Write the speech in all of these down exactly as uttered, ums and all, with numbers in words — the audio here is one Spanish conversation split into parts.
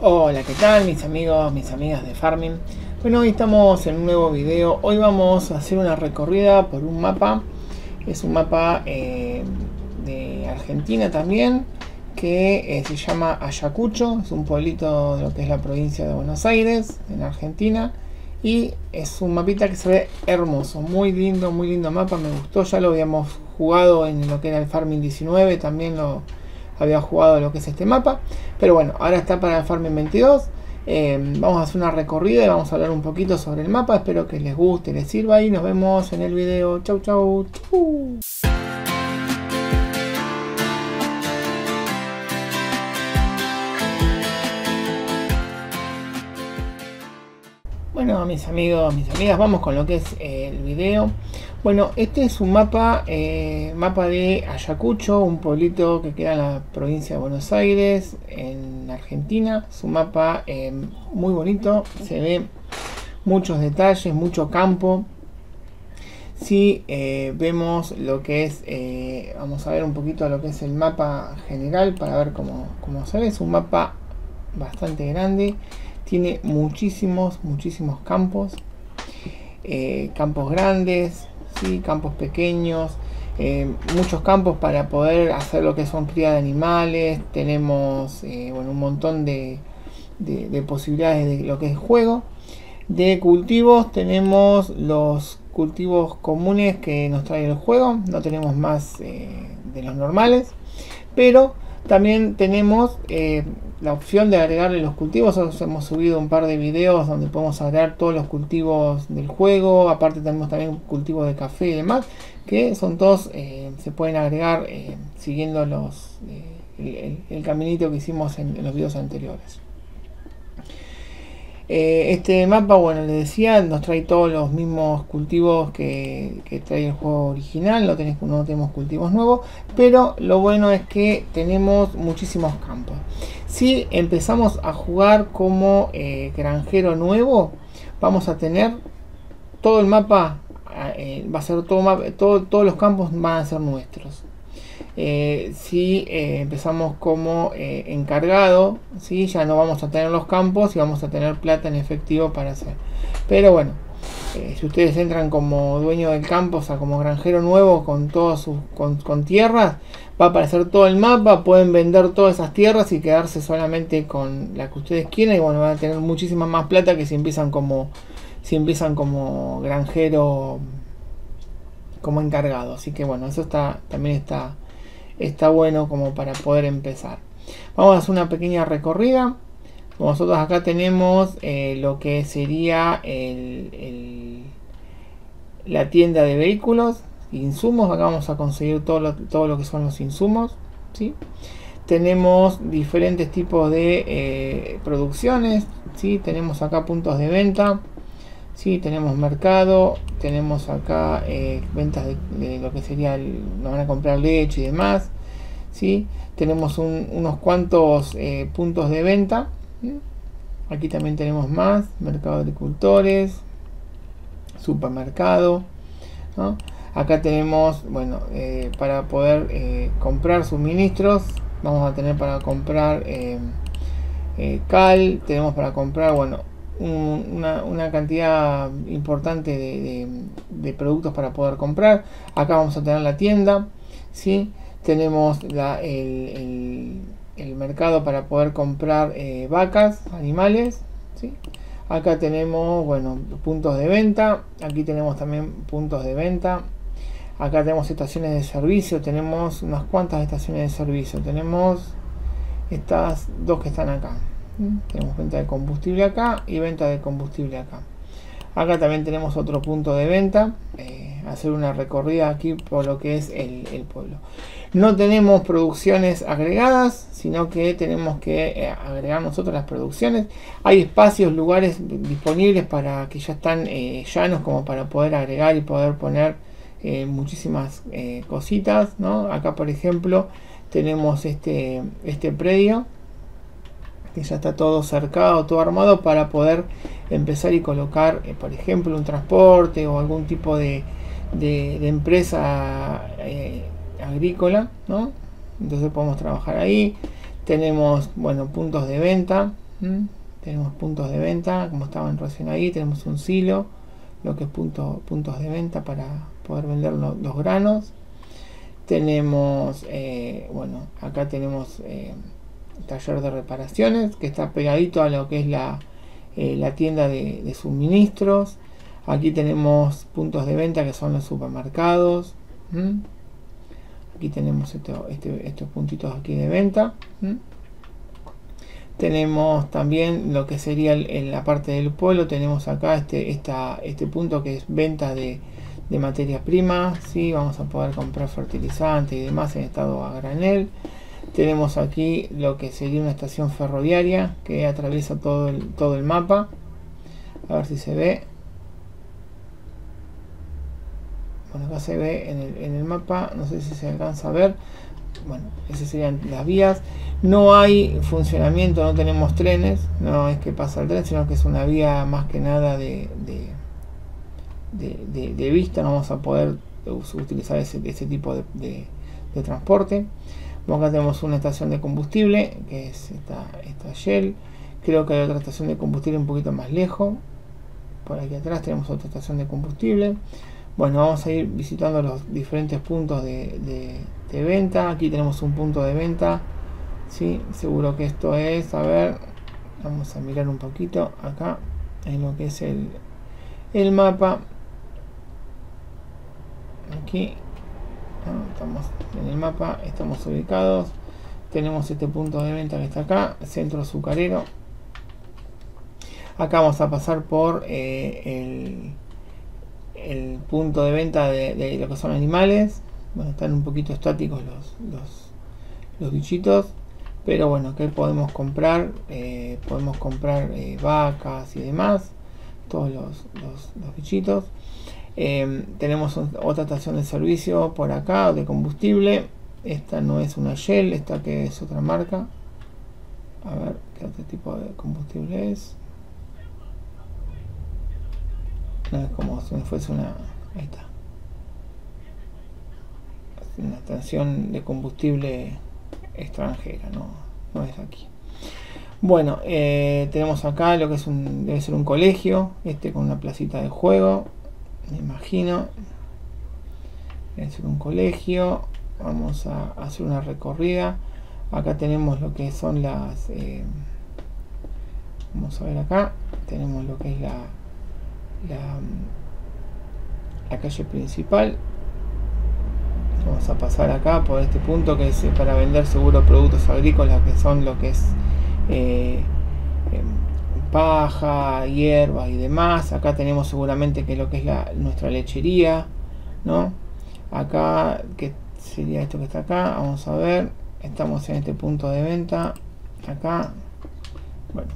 Hola, ¿qué tal mis amigos, mis amigas de Farming? Bueno, hoy estamos en un nuevo video. Hoy vamos a hacer una recorrida por un mapa. Es un mapa eh, de Argentina también, que eh, se llama Ayacucho. Es un pueblito de lo que es la provincia de Buenos Aires, en Argentina. Y es un mapita que se ve hermoso, muy lindo, muy lindo mapa, me gustó. Ya lo habíamos jugado en lo que era el Farming diecinueve, también lo había jugado lo que es este mapa, pero bueno, ahora está para el Farming veintidós. Eh, vamos a hacer una recorrida y vamos a hablar un poquito sobre el mapa. Espero que les guste, les sirva y nos vemos en el video. Chau chau. Chau. Bueno, mis amigos, mis amigas, vamos con lo que es eh, el video. Bueno, este es un mapa, eh, mapa de Ayacucho, un pueblito que queda en la provincia de Buenos Aires, en Argentina. Es un mapa eh, muy bonito, se ve muchos detalles, mucho campo. Si eh, vemos lo que es, eh, vamos a ver un poquito lo que es el mapa general para ver cómo, cómo se ve. Es un mapa bastante grande. Tiene muchísimos, muchísimos campos, eh, campos grandes, ¿sí? Campos pequeños, eh, muchos campos para poder hacer lo que son cría de animales. Tenemos eh, bueno, un montón de, de, de posibilidades de lo que es juego. De cultivos tenemos los cultivos comunes que nos trae el juego, no tenemos más eh, de los normales, pero también tenemos eh, la opción de agregarle los cultivos. Nosotros hemos subido un par de videos donde podemos agregar todos los cultivos del juego. Aparte tenemos también cultivos de café y demás, que son todos, eh, se pueden agregar eh, siguiendo los eh, el, el, el caminito que hicimos en, en los videos anteriores. Eh, este mapa, bueno, les decía, nos trae todos los mismos cultivos que, que trae el juego original. No, tenés, no tenemos cultivos nuevos, pero lo bueno es que tenemos muchísimos campos. Si empezamos a jugar como eh, granjero nuevo, vamos a tener todo el mapa, eh, va a ser todo, mapa, todo, todos los campos van a ser nuestros. Eh, si eh, empezamos como eh, encargado, ¿sí? Ya no vamos a tener los campos y vamos a tener plata en efectivo para hacer. Pero bueno, eh, si ustedes entran como dueño del campo, o sea, como granjero nuevo con todas sus con, con tierras, va a aparecer todo el mapa. Pueden vender todas esas tierras y quedarse solamente con la que ustedes quieran, y bueno, van a tener muchísima más plata que si empiezan como si empiezan como granjero, como encargado. Así que bueno, eso está también está está bueno como para poder empezar. Vamos a hacer una pequeña recorrida. Nosotros acá tenemos eh, lo que sería el, el, la tienda de vehículos, insumos. Acá vamos a conseguir todo lo, todo lo que son los insumos, ¿sí? Tenemos diferentes tipos de eh, producciones, ¿sí? Tenemos acá puntos de venta, ¿sí? Tenemos mercado, tenemos acá eh, ventas de, de lo que sería, el, nos van a comprar leche y demás, ¿sí? Tenemos un, unos cuantos eh, puntos de venta, ¿sí? Aquí también tenemos más, mercado de agricultores, supermercado, ¿no? Acá tenemos, bueno, eh, para poder eh, comprar suministros, vamos a tener para comprar eh, eh, cal, tenemos para comprar, bueno, Una, una cantidad importante de, de, de productos para poder comprar. Acá vamos a tener la tienda, ¿sí? Tenemos la, el, el, el mercado para poder comprar eh, vacas, animales, ¿sí? Acá tenemos, bueno, puntos de venta. Aquí tenemos también puntos de venta. Acá tenemos estaciones de servicio. Tenemos unas cuantas estaciones de servicio. Tenemos estas dos que están acá. Tenemos venta de combustible acá y venta de combustible acá. Acá también tenemos otro punto de venta. Eh, hacer una recorrida aquí por lo que es el, el pueblo. No tenemos producciones agregadas, sino que tenemos que eh, agregar nosotros las producciones. Hay espacios, lugares disponibles para que ya están eh, llanos, como para poder agregar y poder poner eh, muchísimas eh, cositas, ¿no? Acá, por ejemplo, tenemos este, este predio que ya está todo cercado, todo armado para poder empezar y colocar, eh, por ejemplo, un transporte o algún tipo de, de, de empresa eh, agrícola, ¿no? Entonces podemos trabajar ahí. Tenemos, bueno, puntos de venta, ¿Mm? Tenemos puntos de venta, como estaban recién ahí, tenemos un silo, lo que es punto, puntos de venta para poder vender lo, los granos. Tenemos, eh, bueno, acá tenemos eh, taller de reparaciones, que está pegadito a lo que es la, eh, la tienda de, de suministros. Aquí tenemos puntos de venta que son los supermercados. ¿Mm? Aquí tenemos esto, este, estos puntitos aquí de venta. ¿Mm? Tenemos también lo que sería el, en la parte del pueblo. Tenemos acá este, esta, este punto que es venta de, de materias primas. ¿Sí? Vamos a poder comprar fertilizantes y demás en estado a granel. Tenemos aquí lo que sería una estación ferroviaria que atraviesa todo el, todo el mapa. A ver si se ve. Bueno, acá se ve en el, en el mapa. No sé si se alcanza a ver. Bueno, esas serían las vías. No hay funcionamiento, no tenemos trenes. No es que pasa el tren, sino que es una vía más que nada de, de, de, de, de vista. No vamos a poder utilizar ese, ese tipo de, de, de transporte. Bueno, acá tenemos una estación de combustible, que es esta, esta Shell. Creo que hay otra estación de combustible un poquito más lejos. Por aquí atrás tenemos otra estación de combustible. Bueno, vamos a ir visitando los diferentes puntos de, de, de venta. Aquí tenemos un punto de venta. Sí, seguro que esto es, a ver, vamos a mirar un poquito acá en lo que es el, el mapa. Aquí, ¿no? Estamos en el mapa, estamos ubicados. Tenemos este punto de venta que está acá, centro azucarero. Acá vamos a pasar por eh, el... el punto de venta de, de lo que son animales. Bueno, están un poquito estáticos los, los, los bichitos, pero bueno, que podemos comprar, eh, podemos comprar eh, vacas y demás, todos los, los, los bichitos. Eh, tenemos otra estación de servicio por acá de combustible. Esta no es una Shell, esta que es otra marca. A ver qué otro tipo de combustible es. No, es como si fuese una, ahí está, una estación de combustible extranjera, no, no es aquí. Bueno, eh, tenemos acá lo que es un, debe ser un colegio, este con una placita de juego, me imagino, debe ser un colegio. Vamos a hacer una recorrida. Acá tenemos lo que son las, eh, vamos a ver acá, tenemos lo que es la La, la calle principal. Vamos a pasar acá por este punto que es para vender seguro productos agrícolas, que son lo que es eh, eh, paja, hierba y demás. Acá tenemos seguramente que lo que es la, nuestra lechería, ¿no? Acá, que sería esto que está acá, vamos a ver, estamos en este punto de venta acá. Bueno,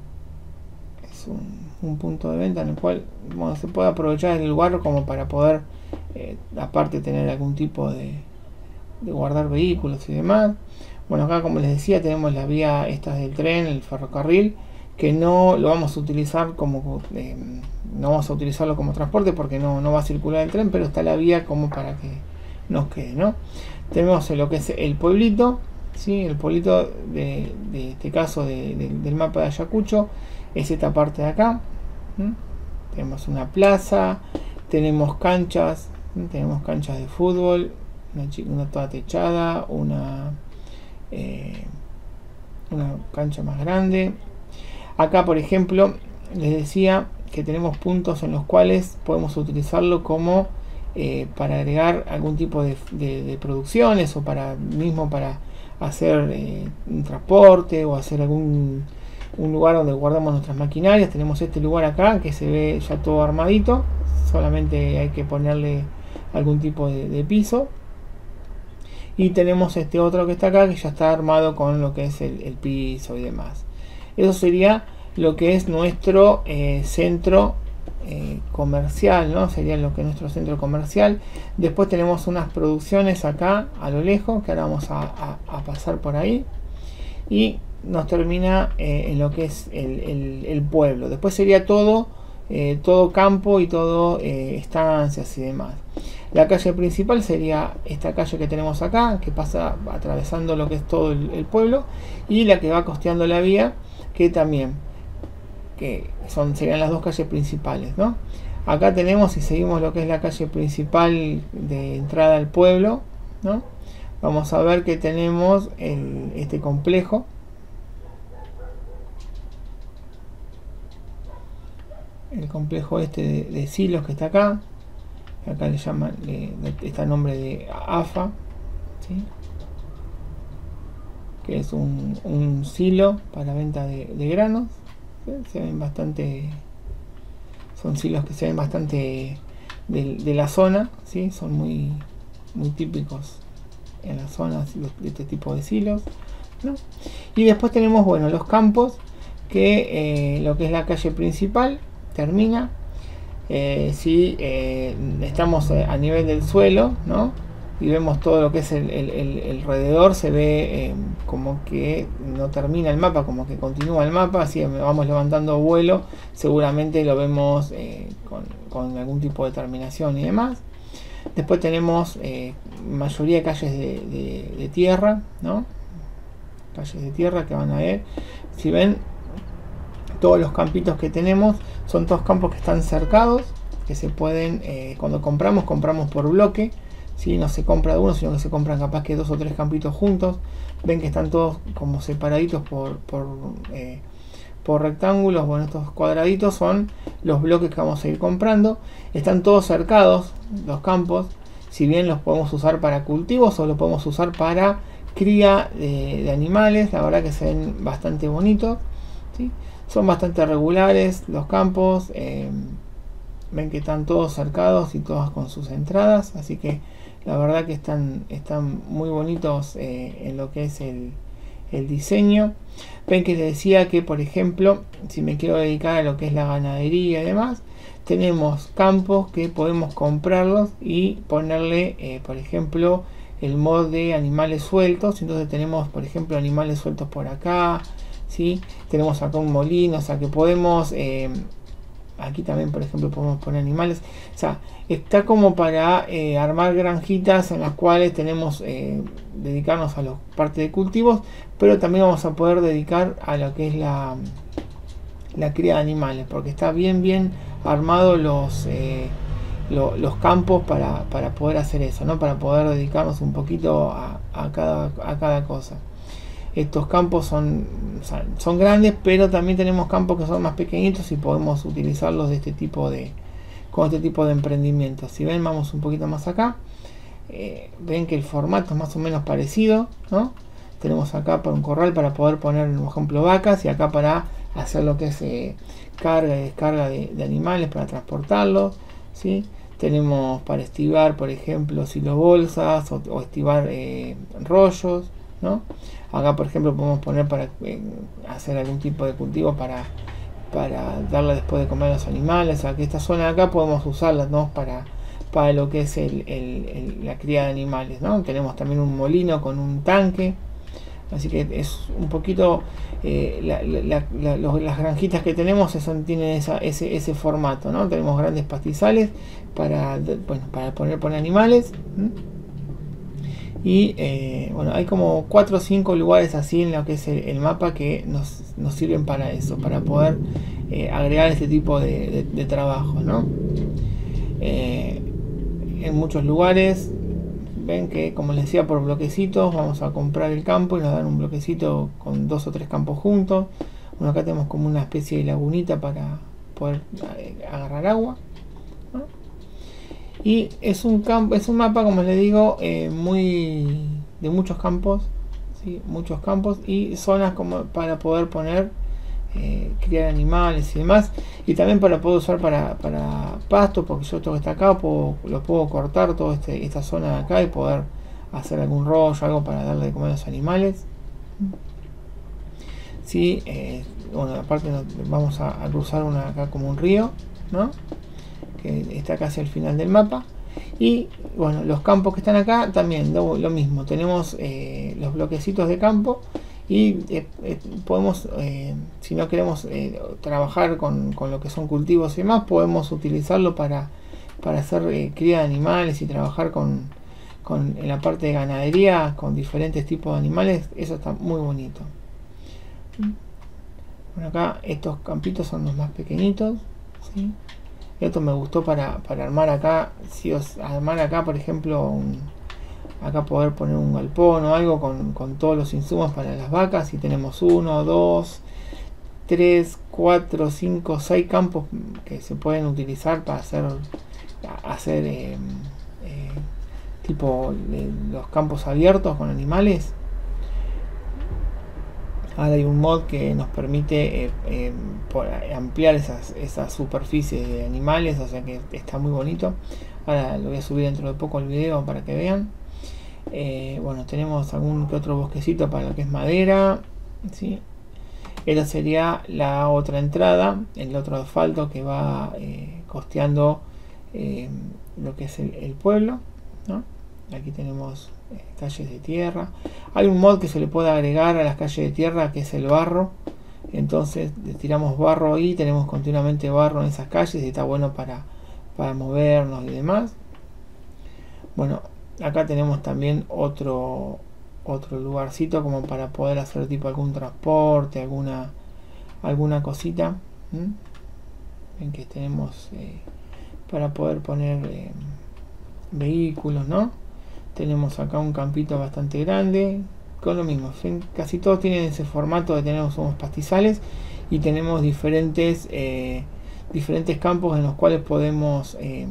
es un un punto de venta en el cual, bueno, se puede aprovechar el lugar como para poder eh, aparte tener algún tipo de, de guardar vehículos y demás. Bueno, acá como les decía tenemos la vía esta del tren, el ferrocarril, que no lo vamos a utilizar como eh, no vamos a utilizarlo como transporte porque no, no va a circular el tren, pero está la vía como para que nos quede, ¿no? Tenemos lo que es el pueblito, ¿sí? El pueblito de, de este caso de, de, del mapa de Ayacucho es esta parte de acá. ¿Mm? Tenemos una plaza, tenemos canchas, ¿sí? Tenemos canchas de fútbol, una, una toda techada, una, eh, una cancha más grande. Acá, por ejemplo, les decía que tenemos puntos en los cuales podemos utilizarlo como eh, para agregar algún tipo de, de, de producciones o para mismo para hacer eh, un transporte o hacer algún un lugar donde guardamos nuestras maquinarias. Tenemos este lugar acá que se ve ya todo armadito, solamente hay que ponerle algún tipo de, de piso. Y tenemos este otro que está acá que ya está armado con lo que es el, el piso y demás. Eso sería lo que es nuestro eh, centro eh, comercial, ¿no? Sería lo que es nuestro centro comercial. Después tenemos unas producciones acá a lo lejos que ahora vamos a, a, a pasar por ahí. Y nos termina eh, en lo que es el, el, el pueblo. Después sería todo, eh, todo campo y todo eh, estancias y demás. La calle principal sería esta calle que tenemos acá, que pasa atravesando lo que es todo el, el pueblo, y la que va costeando la vía que también que son serían las dos calles principales, ¿no? Acá tenemos, si seguimos lo que es la calle principal de entrada al pueblo, ¿no? Vamos a ver que tenemos el, este complejo, el complejo este de, de silos que está acá. Acá le llaman, le, está el nombre de AFA, ¿sí? Que es un, un silo para venta de, de granos. ¿Sí? Se ven bastante, son silos que se ven bastante de, de la zona, ¿sí? Son muy, muy típicos en las zonas de este tipo de silos, ¿no? Y después tenemos, bueno, los campos, que eh, lo que es la calle principal termina. Eh, si eh, estamos a nivel del suelo, ¿no? Y vemos todo lo que es el, el, el alrededor, se ve eh, como que no termina el mapa, como que continúa el mapa. Así vamos levantando vuelo, seguramente lo vemos eh, con, con algún tipo de terminación y demás. Después tenemos eh, mayoría de calles de, de, de tierra, ¿no? Calles de tierra que van a ver, si ven, todos los campitos que tenemos son todos campos que están cercados, que se pueden, eh, cuando compramos, compramos por bloque, ¿sí? No se compra de uno, sino que se compran capaz que dos o tres campitos juntos. Ven que están todos como separaditos por, por, eh, por rectángulos. Bueno, estos cuadraditos son los bloques que vamos a ir comprando. Están todos cercados los campos, si bien los podemos usar para cultivos o los podemos usar para cría de, de animales. La verdad que se ven bastante bonitos, ¿sí? Son bastante regulares los campos, eh, ven que están todos cercados y todas con sus entradas, así que la verdad que están, están muy bonitos eh, en lo que es el, el diseño. Ven que les decía que, por ejemplo, si me quiero dedicar a lo que es la ganadería y demás, tenemos campos que podemos comprarlos y ponerle, eh, por ejemplo, el mod de animales sueltos. Entonces tenemos, por ejemplo, animales sueltos por acá, ¿sí? Tenemos acá un molino, o sea que podemos, eh, aquí también por ejemplo podemos poner animales, o sea, está como para eh, armar granjitas en las cuales tenemos, eh, dedicarnos a la parte de cultivos, pero también vamos a poder dedicar a lo que es la, la cría de animales, porque está bien bien armado los, eh, lo, los campos para, para poder hacer eso, ¿no? Para poder dedicarnos un poquito a, a, cada, a cada cosa. Estos campos son, o sea, son grandes, pero también tenemos campos que son más pequeñitos y podemos utilizarlos de este tipo de, con este tipo de emprendimientos. Si ven, vamos un poquito más acá, eh, ven que el formato es más o menos parecido, ¿no? Tenemos acá para un corral para poder poner, por ejemplo, vacas, y acá para hacer lo que es eh, carga y descarga de, de animales para transportarlos, ¿sí? Tenemos para estivar, por ejemplo, silobolsas o, o estivar eh, rollos, ¿no? Acá, por ejemplo, podemos poner para eh, hacer algún tipo de cultivo para, para darle después de comer a los animales. O sea, que esta zona de acá podemos usarla, ¿no? para, para lo que es el, el, el, la cría de animales, ¿no? Tenemos también un molino con un tanque, así que es un poquito eh, la, la, la, los, las granjitas que tenemos son, tienen esa, ese, ese formato, ¿no? Tenemos grandes pastizales para, bueno, para poner, poner animales, ¿sí? Y eh, bueno, hay como cuatro o cinco lugares así en lo que es el, el mapa que nos, nos sirven para eso, para poder eh, agregar este tipo de, de, de trabajo, ¿no? Eh, en muchos lugares ven que, como les decía, por bloquecitos vamos a comprar el campo y nos dan un bloquecito con dos o tres campos juntos. Bueno, acá tenemos como una especie de lagunita para poder eh, agarrar agua, ¿no? Y es un campo, es un mapa, como les digo, eh, muy de muchos campos, ¿sí? Muchos campos y zonas como para poder poner, eh, criar animales y demás, y también para poder usar para, para pasto, porque yo todo que está acá puedo, lo puedo cortar toda este, esta zona de acá y poder hacer algún rollo, algo para darle de comer a los animales. Sí, eh, bueno, aparte vamos a, a cruzar una, acá como un río, ¿no? Que está casi al final del mapa. Y bueno, los campos que están acá también lo, lo mismo, tenemos eh, los bloquecitos de campo y eh, eh, podemos, eh, si no queremos eh, trabajar con, con lo que son cultivos y demás, podemos utilizarlo para, para hacer eh, cría de animales y trabajar con, con en la parte de ganadería con diferentes tipos de animales. Eso está muy bonito. Bueno, acá estos campitos son los más pequeñitos, ¿sí? Esto me gustó para, para armar acá, si os armar acá por ejemplo un, acá poder poner un galpón o algo con, con todos los insumos para las vacas, y tenemos uno, dos, tres, cuatro, cinco, seis campos que se pueden utilizar para hacer hacer eh, eh, tipo eh, los campos abiertos con animales. Ahora hay un mod que nos permite eh, eh, ampliar esas, esas superficies de animales, o sea que está muy bonito. Ahora lo voy a subir dentro de poco el video para que vean. Eh, bueno, tenemos algún que otro bosquecito para lo que es madera, ¿sí? Esta sería la otra entrada, el otro asfalto que va eh, costeando eh, lo que es el, el pueblo, ¿no? Aquí tenemos eh, calles de tierra. Hay un mod que se le puede agregar a las calles de tierra, que es el barro. Entonces tiramos barro ahí, tenemos continuamente barro en esas calles y está bueno para, para movernos y demás. Bueno, acá tenemos también otro otro lugarcito como para poder hacer tipo algún transporte, alguna alguna cosita. ¿Mm? En que tenemos eh, para poder poner eh, vehículos, ¿no? Tenemos acá un campito bastante grande con lo mismo, casi todos tienen ese formato de tenemos unos pastizales y tenemos diferentes eh, diferentes campos en los cuales podemos eh,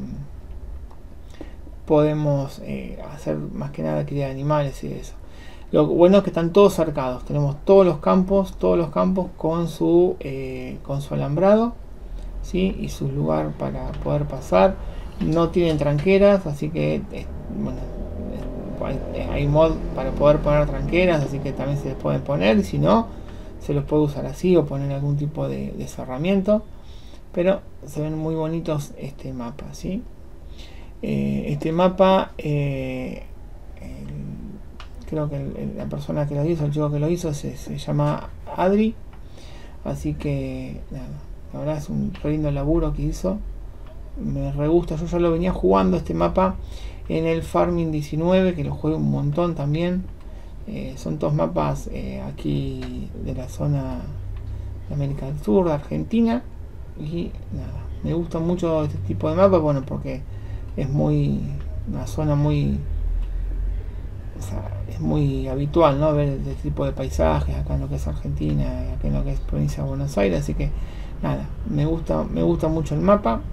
podemos eh, hacer más que nada cría de animales y eso. Lo bueno es que están todos cercados, tenemos todos los campos, todos los campos con su eh, con su alambrado, ¿sí? Y su lugar para poder pasar. No tienen tranqueras, así que eh, bueno, eh, hay mod para poder poner tranqueras, así que también se les pueden poner, y si no, se los puede usar así o poner algún tipo de, de cerramiento. Pero se ven muy bonitos este mapa, ¿sí? Eh, este mapa eh, el, creo que el, el, la persona que lo hizo, el chico que lo hizo se, se llama Adri, así que nada, la verdad es un re lindo laburo que hizo, me re gusta. Yo ya lo venía jugando este mapa en el Farming diecinueve, que lo juego un montón también. Eh, son todos mapas eh, aquí de la zona de América del Sur, de Argentina, y nada, me gusta mucho este tipo de mapa, bueno, porque es muy una zona muy, o sea, es muy habitual, ¿no? Ver este tipo de paisajes acá en lo que es Argentina, acá en lo que es provincia de Buenos Aires, así que nada, me gusta, me gusta mucho el mapa.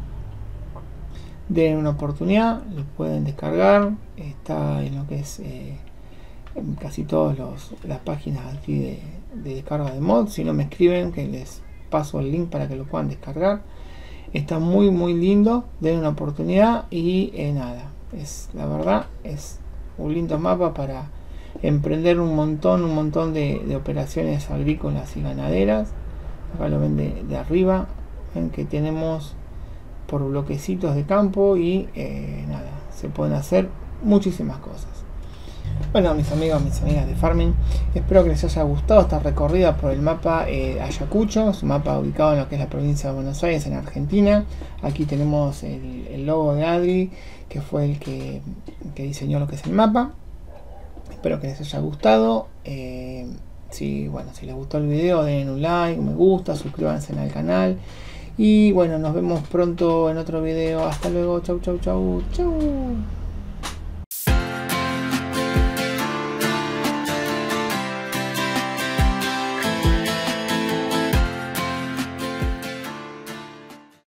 Den una oportunidad, lo pueden descargar, está en lo que es eh, en casi todas las páginas aquí de, de descarga de mods. Si no, me escriben que les paso el link para que lo puedan descargar. Está muy muy lindo, den una oportunidad y eh, nada, es la verdad es un lindo mapa para emprender un montón un montón de, de operaciones agrícolas y ganaderas. Acá lo ven de, de arriba, ven que tenemos por bloquecitos de campo y eh, nada, se pueden hacer muchísimas cosas. Bueno, mis amigos, mis amigas de Farming, espero que les haya gustado esta recorrida por el mapa eh, Ayacucho, su mapa ubicado en lo que es la provincia de Buenos Aires, en Argentina. Aquí tenemos el, el logo de Adri, que fue el que, que diseñó lo que es el mapa. Espero que les haya gustado. Eh, si, bueno, si les gustó el video, den un like, un me gusta, suscríbanse al canal. Y bueno, nos vemos pronto en otro video. Hasta luego, chau, chau, chau, chau.